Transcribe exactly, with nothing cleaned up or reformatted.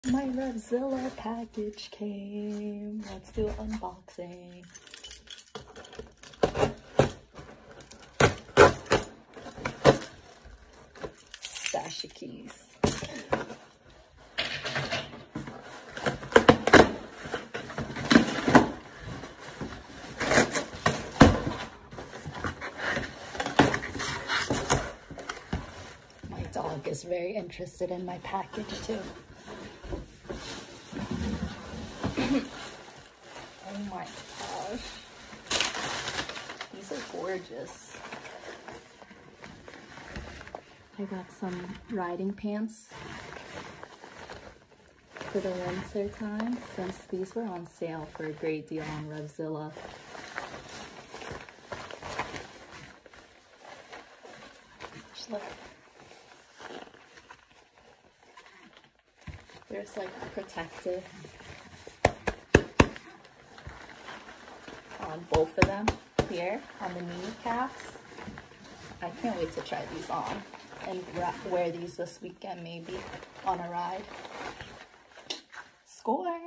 My Revzilla package came. Let's do unboxing. Stash of keys. My dog is very interested in my package too. Oh my gosh. These are gorgeous. I got some riding pants for the winter time since these were on sale for a great deal on Revzilla. Just look. There's like protective on both of them here on the kneecaps. I can't wait to try these on and wear these this weekend maybe on a ride. Score!